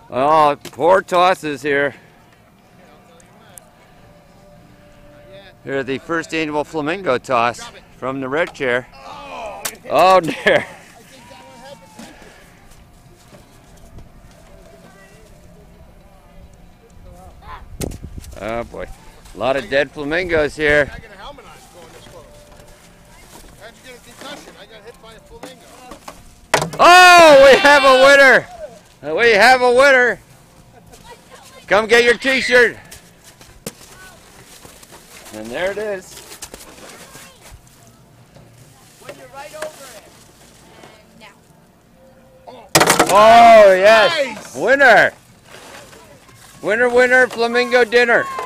Oh, poor tosses here. Here, the first annual Flamingo toss from the red chair. Oh, dear. Oh, boy. A lot of dead flamingos here. I got a helmet on going this close. How'd you get a concussion? I got hit by a flamingo. Oh, we have a winner. We have a winner. Come get your t-shirt. And there it is. When you're right over it. Oh, Oh, yes. nice. Winner. Winner, winner, flamingo dinner.